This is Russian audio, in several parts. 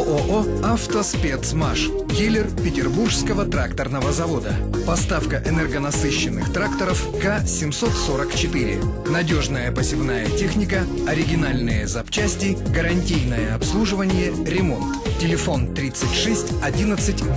ООО «Автоспецмаш», дилер Петербургского тракторного завода. Поставка энергонасыщенных тракторов К-744. Надежная посевная техника, оригинальные запчасти, гарантийное обслуживание, ремонт. Телефон 36 11 00.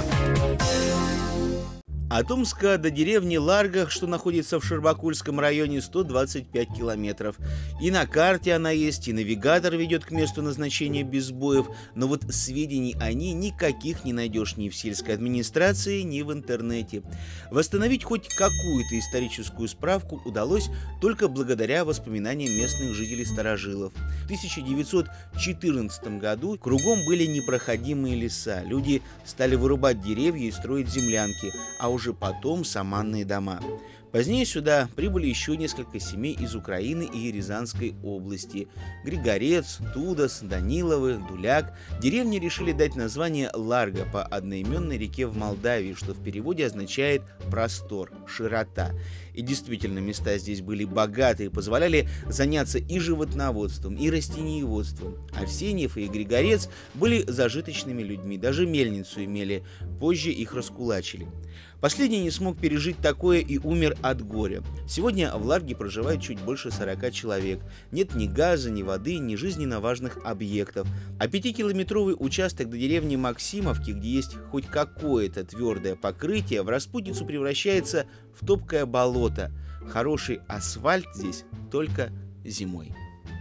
От Омска до деревни Ларгах, что находится в Шербакульском районе, 125 километров. И на карте она есть, и навигатор ведет к месту назначения без сбоев, но вот сведений о ней никаких не найдешь ни в сельской администрации, ни в интернете. Восстановить хоть какую-то историческую справку удалось только благодаря воспоминаниям местных жителей-старожилов. В 1914 году кругом были непроходимые леса, люди стали вырубать деревья и строить землянки, а уже потом саманные дома. Позднее сюда прибыли еще несколько семей из Украины и Рязанской области. Григорец, Тудос, Даниловы, Дуляк. Деревне решили дать название Ларга по одноименной реке в Молдавии, что в переводе означает «простор», «широта». И действительно, места здесь были богатые, позволяли заняться и животноводством, и растениеводством. Арсеньев и Григорец были зажиточными людьми, даже мельницу имели, позже их раскулачили. Последний не смог пережить такое и умер от горя. Сегодня в Ларге проживает чуть больше 40 человек. Нет ни газа, ни воды, ни жизненно важных объектов. А 5-километровый участок до деревни Максимовки, где есть хоть какое-то твердое покрытие, в распутицу превращается в топкое болото. Хороший асфальт здесь только зимой.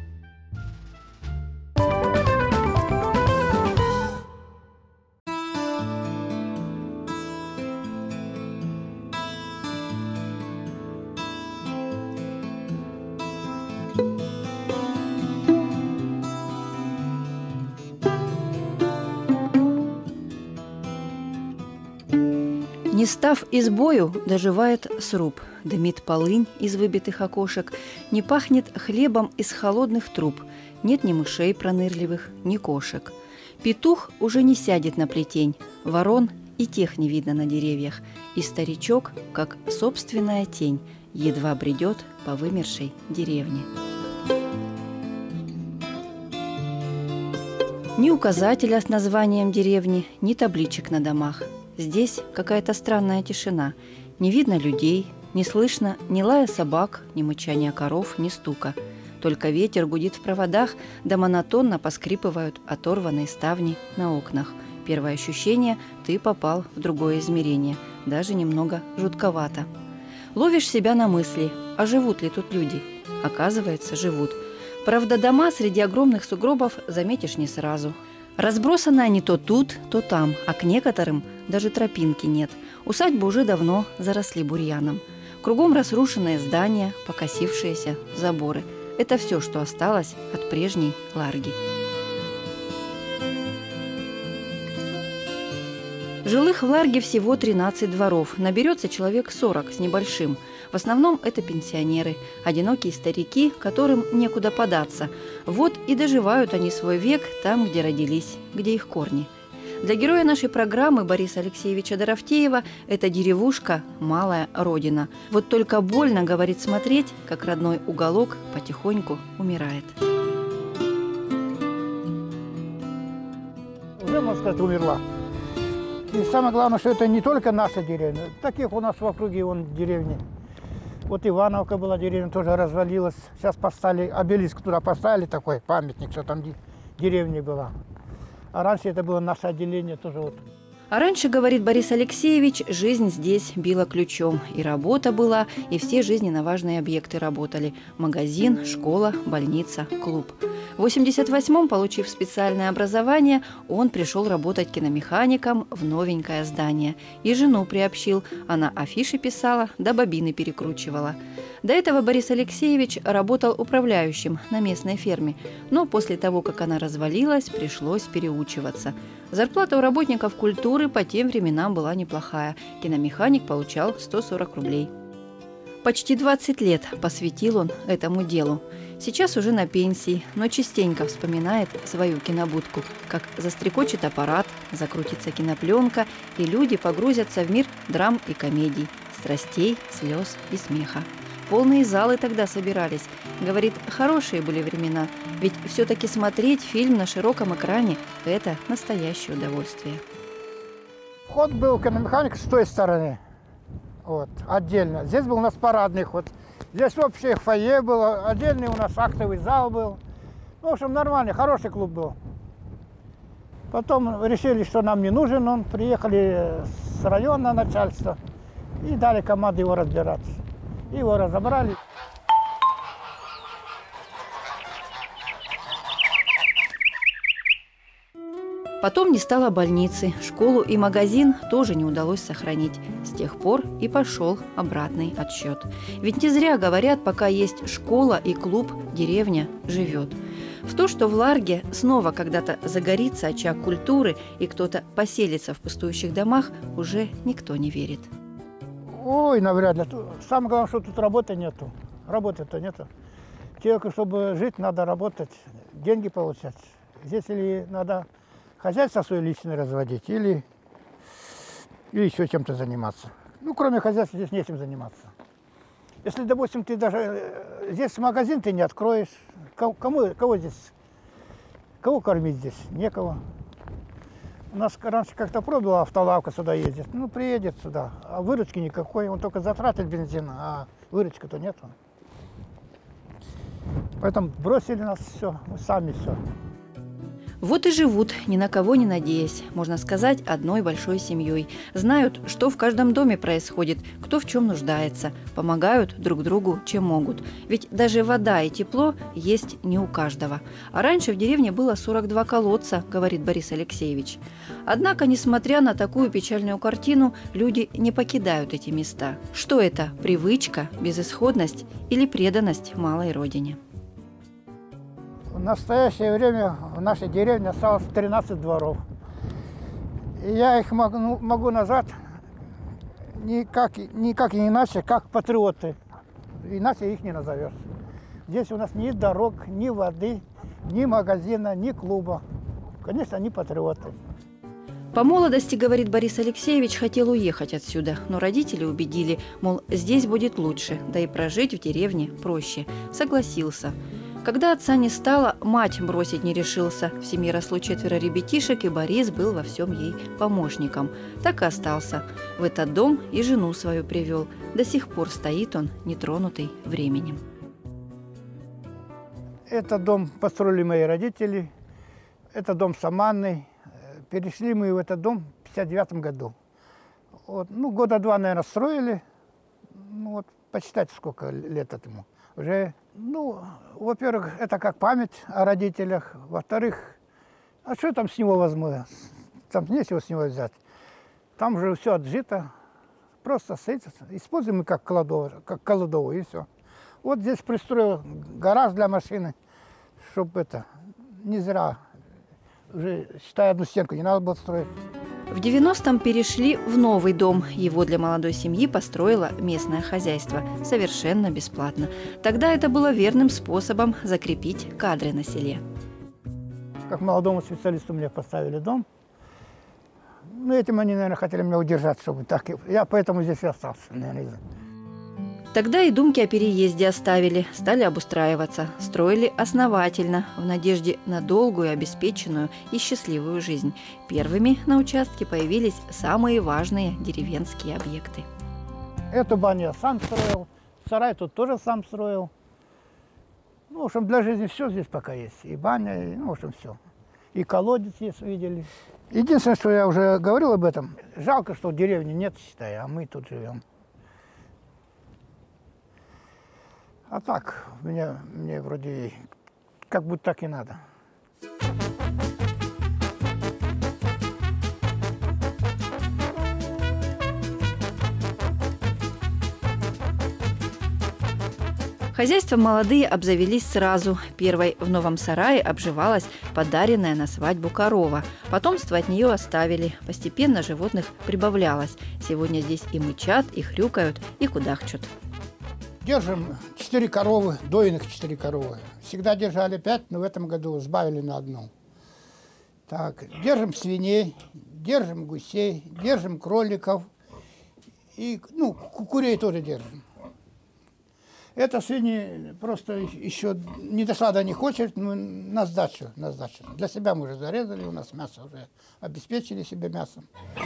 Не став избою, доживает сруб, дымит полынь из выбитых окошек, не пахнет хлебом из холодных труб, нет ни мышей пронырливых, ни кошек. Петух уже не сядет на плетень, ворон и тех не видно на деревьях, и старичок, как собственная тень, едва бредет по вымершей деревне. Ни указателя с названием деревни, ни табличек на домах. Здесь какая-то странная тишина. Не видно людей, не слышно ни лая собак, ни мычания коров, ни стука. Только ветер гудит в проводах, да монотонно поскрипывают оторванные ставни на окнах. Первое ощущение – ты попал в другое измерение, даже немного жутковато. Ловишь себя на мысли, а живут ли тут люди? Оказывается, живут. Правда, дома среди огромных сугробов заметишь не сразу. Разбросаны они то тут, то там, а к некоторым даже тропинки нет. Усадьбы уже давно заросли бурьяном. Кругом разрушенные здания, покосившиеся заборы. Это все, что осталось от прежней Ларги. Жилых в Ларге всего 13 дворов. Наберется человек 40 с небольшим. В основном это пенсионеры, одинокие старики, которым некуда податься. Вот и доживают они свой век там, где родились, где их корни. Для героя нашей программы Бориса Алексеевича Дорофеева эта деревушка – малая родина. Вот только больно, говорит, смотреть, как родной уголок потихоньку умирает. Уже, можно сказать, умерла. И самое главное, что это не только наша деревня. Таких у нас в округе деревни. Вот Ивановка была деревня, тоже развалилась. Сейчас поставили обелиск, туда поставили такой памятник, что там деревня была. А раньше это было наше отделение тоже вот. А раньше, говорит Борис Алексеевич, жизнь здесь била ключом. И работа была, и все жизненно важные объекты работали. Магазин, школа, больница, клуб. В 1988-м, получив специальное образование, он пришел работать киномехаником в новенькое здание. И жену приобщил. Она афиши писала, да бобины перекручивала. До этого Борис Алексеевич работал управляющим на местной ферме. Но после того, как она развалилась, пришлось переучиваться. Зарплата у работников культуры по тем временам была неплохая. Киномеханик получал 140 рублей. Почти 20 лет посвятил он этому делу. Сейчас уже на пенсии, но частенько вспоминает свою кинобудку, как застрекочет аппарат, закрутится кинопленка, и люди погрузятся в мир драм и комедий, страстей, слез и смеха. полные залы тогда собирались. Говорит, хорошие были времена, ведь все-таки смотреть фильм на широком экране – это настоящее удовольствие. Вход был киномеханик с той стороны, вот, отдельно. Здесь был у нас парадный ход. Здесь общее фойе было, отдельный у нас актовый зал был. В общем, нормальный, хороший клуб был. Потом решили, что нам не нужен он. Приехали с района начальства и дали команду его разбирать. Его разобрали. Потом не стало больницы, школу и магазин тоже не удалось сохранить. С тех пор и пошел обратный отсчет. Ведь не зря говорят, пока есть школа и клуб, деревня живет. В то, что в Ларге снова когда-то загорится очаг культуры и кто-то поселится в пустующих домах, уже никто не верит. Ой, навряд ли. Самое главное, что тут работы нету. Работы-то нету. Человеку, чтобы жить, надо работать, деньги получать. Здесь или надо хозяйство свое личное разводить, или еще чем-то заниматься. Ну, кроме хозяйства здесь нечем заниматься. Если, допустим, ты даже здесь магазин ты не откроешь, кого здесь, кого кормить здесь? Некого. У нас раньше как-то пробовала автолавка сюда ездит. Ну, приедет сюда, а выручки никакой. Он только затратит бензин, а выручки-то нету. Поэтому бросили нас все, мы сами все. Вот и живут, ни на кого не надеясь, можно сказать, одной большой семьей. Знают, что в каждом доме происходит, кто в чем нуждается, помогают друг другу, чем могут. Ведь даже вода и тепло есть не у каждого. А раньше в деревне было 42 колодца, говорит Борис Алексеевич. Однако, несмотря на такую печальную картину, люди не покидают эти места. Что это? Привычка, безысходность или преданность малой родине? В настоящее время в нашей деревне осталось 13 дворов. И я их могу назвать никак иначе, как патриоты. Иначе их не назовешь. Здесь у нас ни дорог, ни воды, ни магазина, ни клуба. Конечно, они патриоты. По молодости, говорит Борис Алексеевич, хотел уехать отсюда, но родители убедили, мол, здесь будет лучше, да и прожить в деревне проще. Согласился. Когда отца не стало, мать бросить не решился. В семье росло 4 ребятишек, и Борис был во всем ей помощником. Так и остался. В этот дом и жену свою привел. До сих пор стоит он, нетронутый временем. Этот дом построили мои родители. Это дом саманный. Перешли мы в этот дом в 1959 году. Вот, ну, года 2, наверное, строили. Ну, вот, почитайте, сколько лет этому. Уже, ну, во-первых, это как память о родителях. Во-вторых, а что там с него возьму? Там нечего с него взять. Там уже все отжито. Просто используем как кладовую, и все. Вот здесь пристроил гараж для машины, чтобы это, не зря, уже, считай, одну стенку не надо было строить. В 90-м перешли в новый дом. Его для молодой семьи построило местное хозяйство. Совершенно бесплатно. Тогда это было верным способом закрепить кадры на селе. Как молодому специалисту мне поставили дом. Ну, этим они, наверное, хотели меня удержать, чтобы так. Я поэтому здесь и остался, наверное. Тогда и думки о переезде оставили, стали обустраиваться, строили основательно, в надежде на долгую, обеспеченную и счастливую жизнь. Первыми на участке появились самые важные деревенские объекты. Эту баню я сам строил, сарай тут тоже сам строил. Ну, в общем, для жизни все здесь пока есть. И баня, и, ну, в общем, все. И колодец есть, видели. Единственное, что я уже говорил об этом, жалко, что деревни нет, считай, а мы тут живем. А так, мне вроде как будто так и надо. Хозяйством молодые обзавелись сразу. Первой в новом сарае обживалась подаренная на свадьбу корова. Потомство от нее оставили. Постепенно животных прибавлялось. Сегодня здесь и мычат, и хрюкают, и кудахчут. Держим 4 коровы, дойных 4 коровы. Всегда держали 5, но в этом году сбавили на 1. Так, держим свиней, держим гусей, держим кроликов. И, ну, курей тоже держим. Это свиньи просто еще не дошла до них очередь, мы на сдачу, на сдачу. Для себя мы уже зарезали, у нас мясо уже обеспечили себе мясом.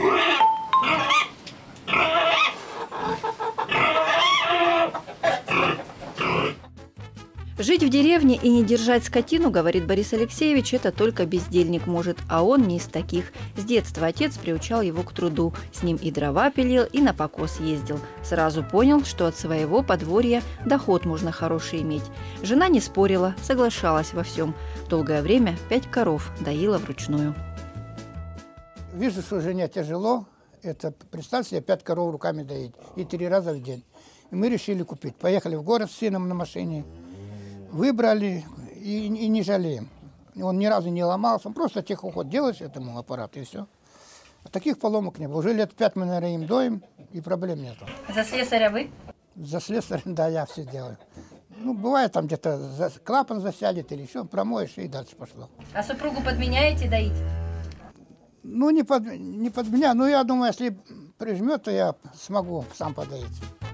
Жить в деревне и не держать скотину, говорит Борис Алексеевич, это только бездельник может, а он не из таких. С детства отец приучал его к труду. С ним и дрова пилил, и на покос ездил. Сразу понял, что от своего подворья доход можно хороший иметь. Жена не спорила, соглашалась во всем. Долгое время 5 коров доила вручную. Вижу, что жене тяжело. Это, представь себе, 5 коров руками доить. И 3 раза в день. И мы решили купить. Поехали в город с сыном на машине. Выбрали и не жалеем. Он ни разу не ломался, он просто техуход делаешь этому аппарату и все. А таких поломок не было. Уже лет 5 мы, наверное, им доим, и проблем нету. За слесаря вы? За слесаря, да, я все делаю. Ну, бывает там где-то клапан засядет или еще, промоешь, и дальше пошло. А супругу подменяете доить? Ну, не под меня, но я думаю, если прижмет, то я смогу сам подоить.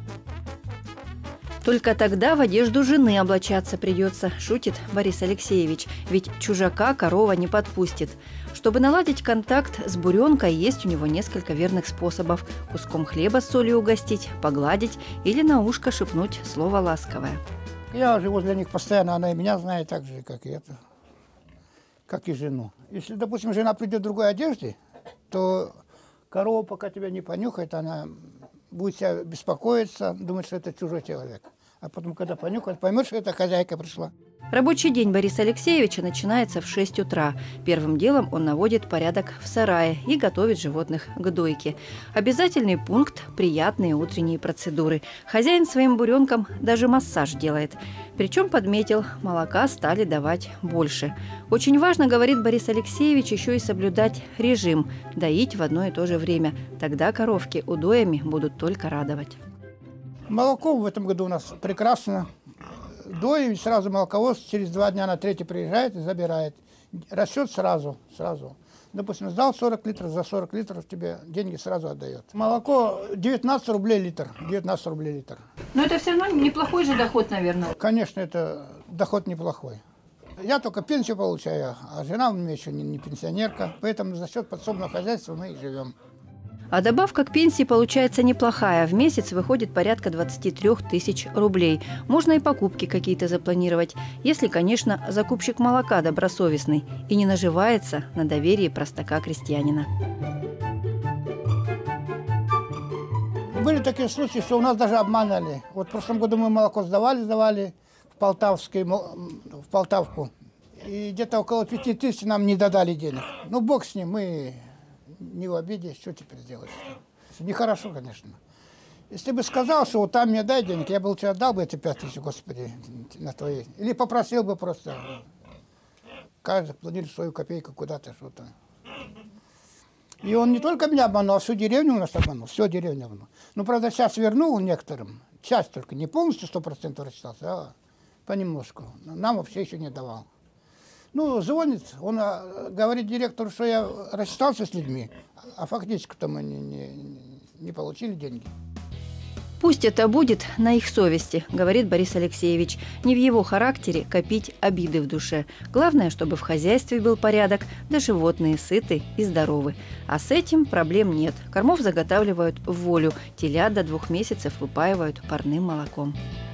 Только тогда в одежду жены облачаться придется, шутит Борис Алексеевич, ведь чужака корова не подпустит. Чтобы наладить контакт с буренкой, есть у него несколько верных способов. Куском хлеба с солью угостить, погладить или на ушко шепнуть слово ласковое. Я живу для них постоянно, она и меня знает так же, как и это, как и жену. Если, допустим, жена придет в другой одежде, то корова, пока тебя не понюхает, она будет себя беспокоиться, думать, что это чужой человек. А потом, когда понюхает, поймет, что это хозяйка пришла. Рабочий день Бориса Алексеевича начинается в 6 утра. Первым делом он наводит порядок в сарае и готовит животных к дойке. Обязательный пункт – приятные утренние процедуры. Хозяин своим буренкам даже массаж делает. Причем, подметил, молока стали давать больше. Очень важно, говорит Борис Алексеевич, еще и соблюдать режим – доить в одно и то же время. Тогда коровки удоями будут только радовать. Молоко в этом году у нас прекрасно. Доим, сразу молоковоз через 2 дня на 3-й приезжает и забирает. Расчет сразу. Допустим, сдал 40 литров, за 40 литров тебе деньги сразу отдает. Молоко 19 рублей литр. 19 рублей литр. Но это все равно неплохой же доход, наверное. Конечно, это доход неплохой. Я только пенсию получаю, а жена у меня еще не пенсионерка. Поэтому за счет подсобного хозяйства мы и живем. А добавка к пенсии получается неплохая. В месяц выходит порядка 23 тысяч рублей. Можно и покупки какие-то запланировать, если, конечно, закупщик молока добросовестный и не наживается на доверии простака-крестьянина. Были такие случаи, что у нас даже обманывали. Вот в прошлом году мы молоко сдавали в Полтавку. И где-то около 5 тысяч нам не додали денег. Ну, бог с ним, мы не в обиде, что теперь сделаешь? Нехорошо, конечно. Если бы сказал, что вот там мне дай денег, я бы лучше отдал бы эти 5 тысяч, Господи, на твои. Или попросил бы просто. Каждый планирует свою копейку куда-то, что-то. И он не только меня обманул, а всю деревню у нас обманул, всю деревню обманул. Ну, правда, сейчас вернул некоторым, часть только, не полностью 100% рассчитался, а понемножку. Нам вообще еще не давал. Ну, звонит, он говорит директору, что я рассчитался с людьми, а фактически-то мы не получили деньги. Пусть это будет на их совести, говорит Борис Алексеевич. Не в его характере копить обиды в душе. Главное, чтобы в хозяйстве был порядок, да животные сыты и здоровы. А с этим проблем нет. Кормов заготавливают в волю, телят до 2 месяцев выпаивают парным молоком.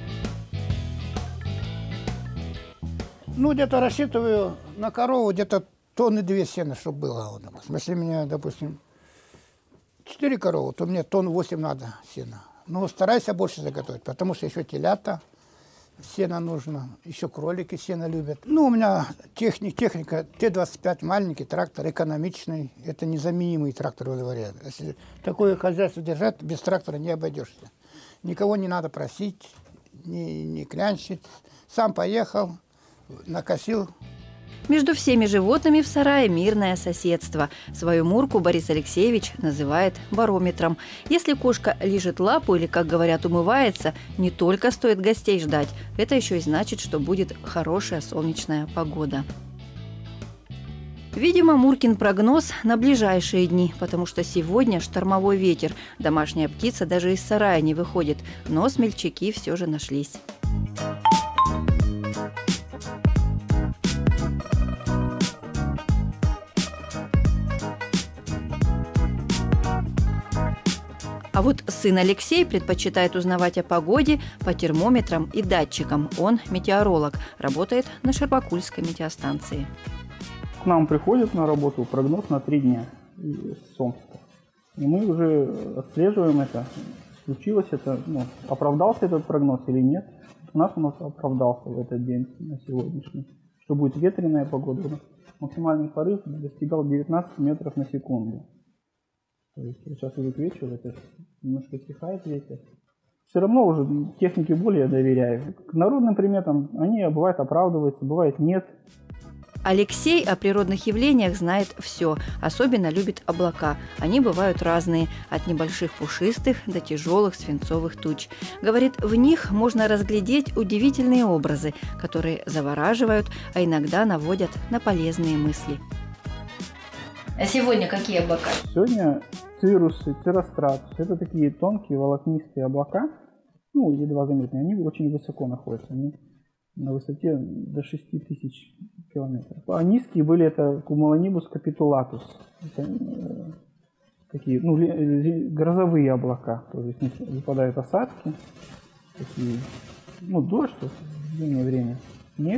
Ну, где-то рассчитываю на корову где-то 2 тонны сена, чтобы было. Если у меня, допустим, 4 коровы, то мне 8 тонн надо сена. Ну, старайся больше заготовить, потому что еще телята сена нужно, еще кролики сена любят. Ну, у меня техника Т-25, маленький трактор, экономичный. Это незаменимый трактор во дворе. Если такое хозяйство держать, без трактора не обойдешься. Никого не надо просить, не клянчить. Сам поехал, накосил. Между всеми животными в сарае мирное соседство. Свою Мурку Борис Алексеевич называет барометром. Если кошка лижет лапу или, как говорят, умывается, не только стоит гостей ждать, это еще и значит, что будет хорошая солнечная погода. Видимо, Муркин прогноз на ближайшие дни, потому что сегодня штормовой ветер. Домашняя птица даже из сарая не выходит, но смельчаки все же нашлись. А вот сын Алексей предпочитает узнавать о погоде по термометрам и датчикам. Он метеоролог, работает на Щербакульской метеостанции. К нам приходит на работу прогноз на 3 дня с Омска. И мы уже отслеживаем это, случилось это, оправдался этот прогноз или нет. У нас оправдался в этот день, на сегодняшний. Что будет ветреная погода. Максимальный порыв достигал 19 метров на секунду. То есть сейчас уже к вечеру, это немножко стихает ветер. Все равно уже технике более доверяю. К народным приметам они бывает оправдываются, бывает нет. Алексей о природных явлениях знает все. Особенно любит облака. Они бывают разные, от небольших пушистых до тяжелых свинцовых туч. Говорит, в них можно разглядеть удивительные образы, которые завораживают, а иногда наводят на полезные мысли. А сегодня какие облака? Сегодня циррусы, цирростратусы. Это такие тонкие волокнистые облака, едва заметные. Они очень высоко находятся. Они на высоте до 6000 километров. А низкие были это cumulonimbus capitulatus. Это такие, грозовые облака. То есть выпадают осадки. Такие, дождь в зимнее время. Снег.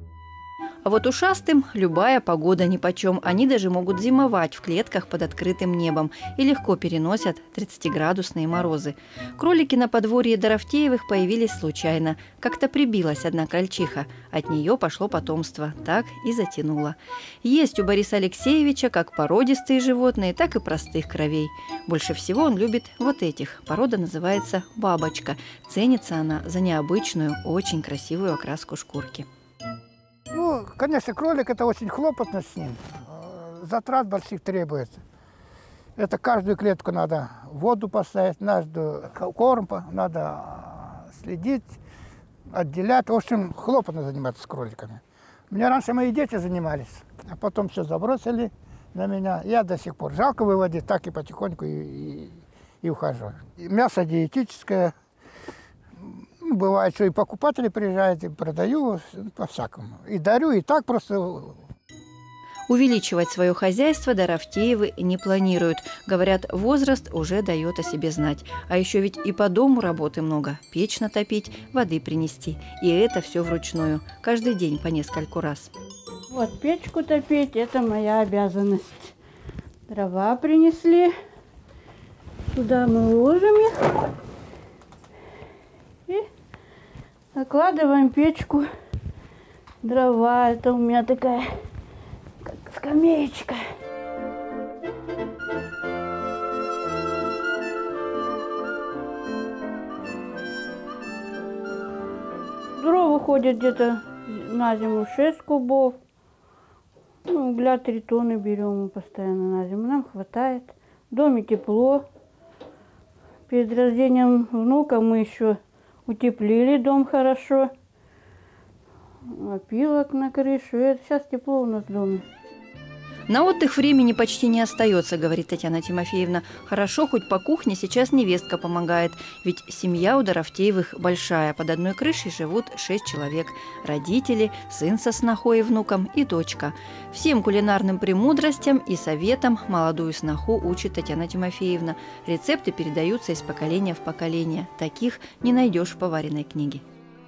А вот ушастым любая погода нипочем. Они даже могут зимовать в клетках под открытым небом и легко переносят 30-градусные морозы. Кролики на подворье Дорофеевых появились случайно. Как-то прибилась одна крольчиха. От нее пошло потомство. Так и затянуло. Есть у Бориса Алексеевича как породистые животные, так и простых кровей. Больше всего он любит вот этих. Порода называется бабочка. Ценится она за необычную, очень красивую окраску шкурки. Конечно, кролик – это очень хлопотно с ним. Затрат больших требуется. Это каждую клетку надо воду поставить, надо корм, надо следить, отделять. В общем, хлопотно заниматься с кроликами. У меня раньше мои дети занимались, а потом все забросили на меня. Я до сих пор жалко выводить, так и потихоньку и ухожу. Мясо диетическое. Бывает, что и покупатели приезжают, и продаю по-всякому. И дарю, и так просто. Увеличивать свое хозяйство Дорофеевы не планируют. Говорят, возраст уже дает о себе знать. А еще ведь и по дому работы много. Печь натопить, воды принести. И это все вручную. Каждый день по нескольку раз. Вот печку топить – это моя обязанность. Дрова принесли. Туда мы ложим их. И накладываем печку, дрова. Это у меня такая как скамеечка. Дрова выходит где-то на зиму 6 кубов. Угля 3 тонны берем мы постоянно на зиму. Нам хватает. В доме тепло. Перед рождением внука мы еще утеплили дом хорошо. Опилок на крышу. И сейчас тепло у нас в доме. На отдых времени почти не остается, говорит Татьяна Тимофеевна. Хорошо, хоть по кухне сейчас невестка помогает. Ведь семья у Дорофеевых большая. Под одной крышей живут 6 человек. Родители, сын со снохой и внуком и дочка. Всем кулинарным премудростям и советам молодую сноху учит Татьяна Тимофеевна. Рецепты передаются из поколения в поколение. Таких не найдешь в поваренной книге.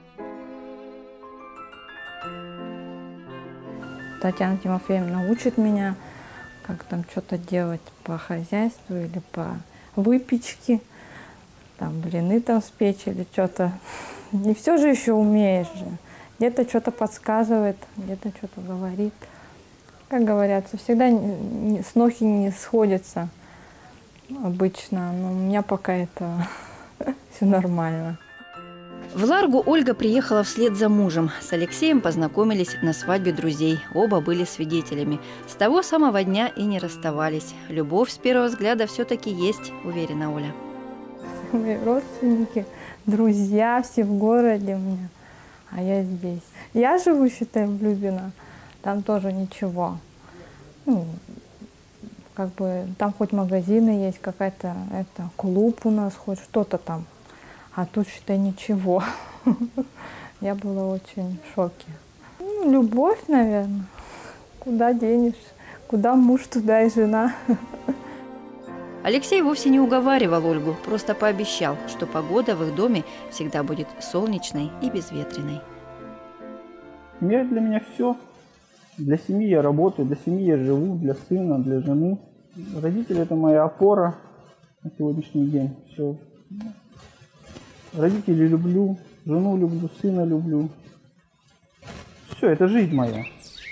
Татьяна Тимофеевна учит меня, как там что-то делать по хозяйству или по выпечке, там блины там спечь или что-то. Не все же еще умеешь же. Где-то что-то подсказывает, где-то что-то говорит. Как говорят, всегда снохи не сходятся обычно, но у меня пока это все нормально. В Ларгу Ольга приехала вслед за мужем. С Алексеем познакомились на свадьбе друзей. Оба были свидетелями. С того самого дня и не расставались. Любовь с первого взгляда все-таки есть, уверена Оля. Мои родственники, друзья, все в городе у меня, а я здесь. Я живу, считай, в Любино. Там тоже ничего. Как бы там хоть магазины есть, какая-то клуб у нас, хоть что-то там. А тут, считай, ничего. Я была очень в шоке. Любовь, наверное. Куда денешь? Куда муж, туда и жена. Алексей вовсе не уговаривал Ольгу, просто пообещал, что погода в их доме всегда будет солнечной и безветренной. Семья для меня все. Для семьи я работаю, для семьи я живу, для сына, для жены. Родители – это моя опора на сегодняшний день. Все. Родителей люблю, жену люблю, сына люблю. Все, это жизнь моя.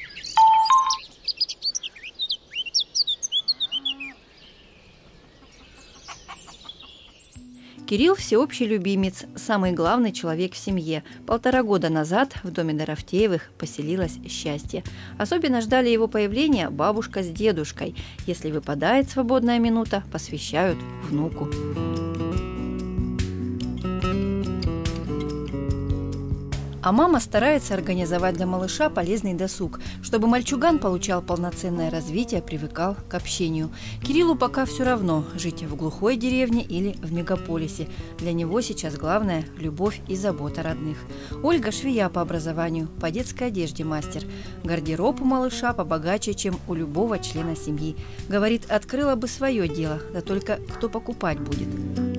Кирилл – всеобщий любимец, самый главный человек в семье. 1,5 года назад в доме Дорофеевых поселилось счастье. Особенно ждали его появления бабушка с дедушкой. Если выпадает свободная минута, посвящают внуку. А мама старается организовать для малыша полезный досуг, чтобы мальчуган получал полноценное развитие, привыкал к общению. Кириллу пока все равно, жить в глухой деревне или в мегаполисе. Для него сейчас главное – любовь и забота родных. Ольга – швея по образованию, по детской одежде мастер. Гардероб у малыша побогаче, чем у любого члена семьи. Говорит, открыла бы свое дело, да только кто покупать будет.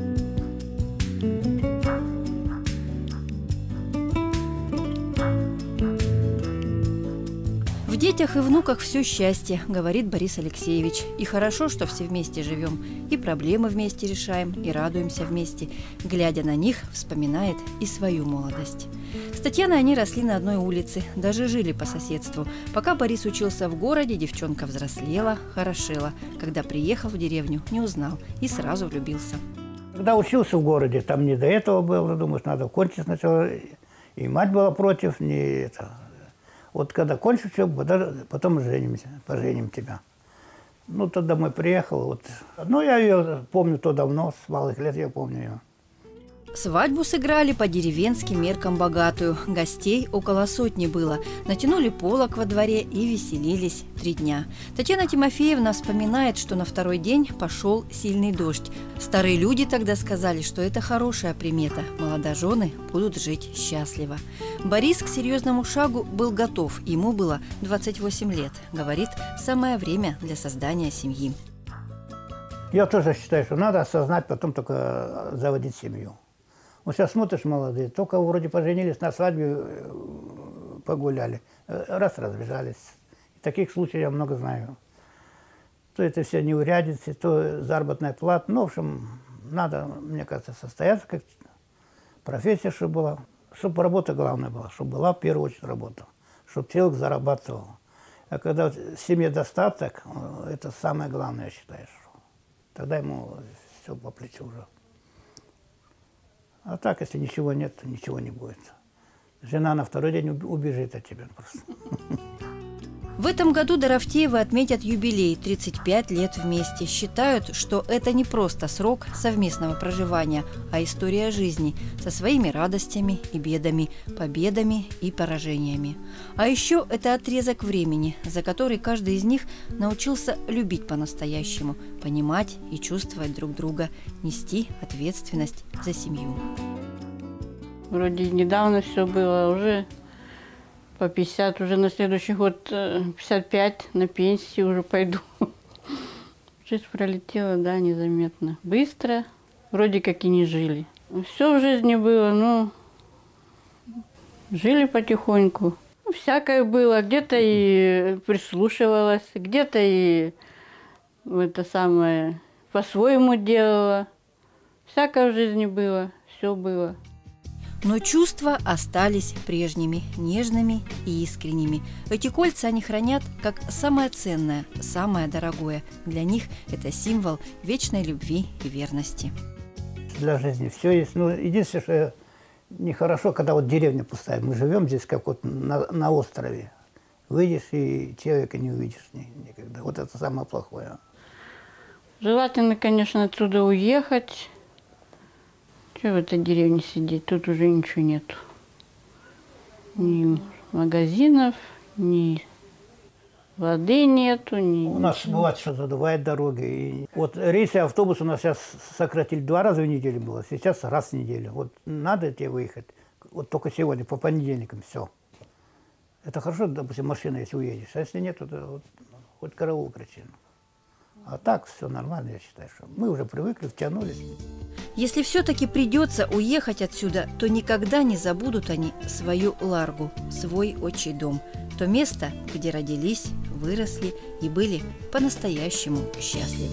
В детях и внуках все счастье, говорит Борис Алексеевич. И хорошо, что все вместе живем, и проблемы вместе решаем, и радуемся вместе. Глядя на них, вспоминает и свою молодость. С Татьяной они росли на одной улице, даже жили по соседству. Пока Борис учился в городе, девчонка взрослела, хорошела. Когда приехал в деревню, не узнал и сразу влюбился. Когда учился в городе, там не до этого было, думаешь, надо кончить сначала. И мать была против, не это. Вот когда кончишь, потом поженим тебя. Ну, тогда мы приехали. Вот. Ну, я ее помню то давно, с малых лет я помню ее. Свадьбу сыграли по деревенским меркам богатую. Гостей около 100 было. Натянули полог во дворе и веселились 3 дня. Татьяна Тимофеевна вспоминает, что на 2-й день пошел сильный дождь. Старые люди тогда сказали, что это хорошая примета. Молодожены будут жить счастливо. Борис к серьезному шагу был готов. Ему было 28 лет. Говорит, самое время для создания семьи. Я тоже считаю, что надо осознать, потом только заводить семью. Вот сейчас смотришь, молодые, только вроде поженились, на свадьбе погуляли, раз разбежались. Таких случаев я много знаю. То это все неурядицы, то заработная плата. Ну, в общем, надо, мне кажется, состояться, как профессия, чтобы была. Чтобы работа главная была, чтобы была в первую очередь работа. Чтобы человек зарабатывал. А когда в семье достаток, это самое главное, я считаю. Тогда ему все по плечу уже. А так, если ничего нет, то ничего не будет. Жена на 2-й день убежит от тебя просто. В этом году Дорофеевы отметят юбилей – 35 лет вместе. Считают, что это не просто срок совместного проживания, а история жизни со своими радостями и бедами, победами и поражениями. А еще это отрезок времени, за который каждый из них научился любить по-настоящему, понимать и чувствовать друг друга, нести ответственность за семью. Вроде недавно все было, уже по 50, уже на следующий год 55, на пенсию уже пойду. Жизнь пролетела, да, незаметно. Быстро, вроде как и не жили. Все в жизни было, ну, жили потихоньку. Всякое было, где-то и прислушивалась, где-то и это самое по-своему делала. Всякое в жизни было, все было. Но чувства остались прежними, нежными и искренними. Эти кольца они хранят как самое ценное, самое дорогое. Для них это символ вечной любви и верности. Для жизни все есть. Ну, единственное, что нехорошо, когда вот деревня пустая. Мы живем здесь как вот на острове. Выйдешь и человека не увидишь никогда. Вот это самое плохое. Желательно, конечно, отсюда уехать. Что в этой деревне сидеть? Тут уже ничего нету. Ни магазинов, ни воды нету. У нас бывает, что задувает дороги. И вот рейсы автобуса у нас сейчас сократили 2 раза в неделю было. Сейчас раз в неделю. Вот надо тебе выехать. Вот только сегодня, по понедельникам, все. Это хорошо, допустим, машина, если уедешь. А если нет, то вот, хоть караул кричи. А так все нормально, я считаю, что мы уже привыкли, втянулись. Если все-таки придется уехать отсюда, то никогда не забудут они свою Ларгу, свой отчий дом. То место, где родились, выросли и были по-настоящему счастливы.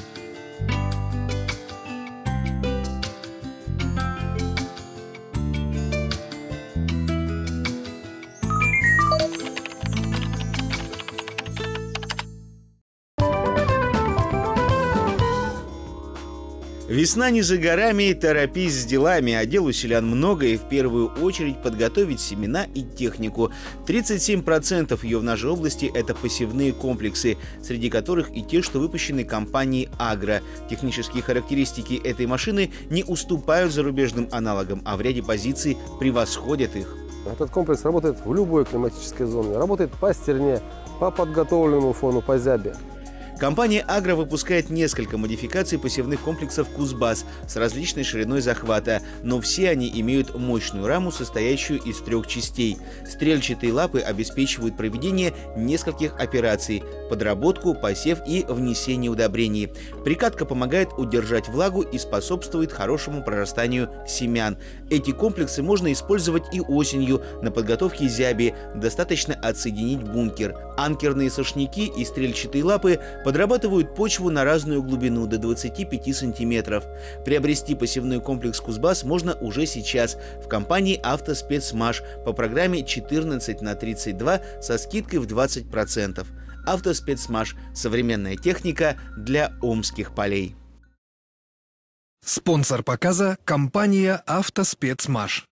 Весна не за горами, торопись с делами, а дел у селян много, и в первую очередь подготовить семена и технику. 37% ее в нашей области – это посевные комплексы, среди которых и те, что выпущены компанией «Агро». Технические характеристики этой машины не уступают зарубежным аналогам, а в ряде позиций превосходят их. Этот комплекс работает в любой климатической зоне, работает по стерне, по подготовленному фону, по зябе. Компания «Агро» выпускает несколько модификаций посевных комплексов «Кузбасс» с различной шириной захвата, но все они имеют мощную раму, состоящую из 3 частей. Стрельчатые лапы обеспечивают проведение нескольких операций – подработку, посев и внесение удобрений. Прикатка помогает удержать влагу и способствует хорошему прорастанию семян. Эти комплексы можно использовать и осенью на подготовке зяби, достаточно отсоединить бункер. Анкерные сошники и стрельчатые лапы подрабатывают почву на разную глубину до 25 сантиметров. Приобрести посевной комплекс «Кузбасс» можно уже сейчас в компании «Автоспецмаш» по программе 14/32 со скидкой в 20%. «Автоспецмаш» – современная техника для омских полей. Спонсор показа – компания «Автоспецмаш».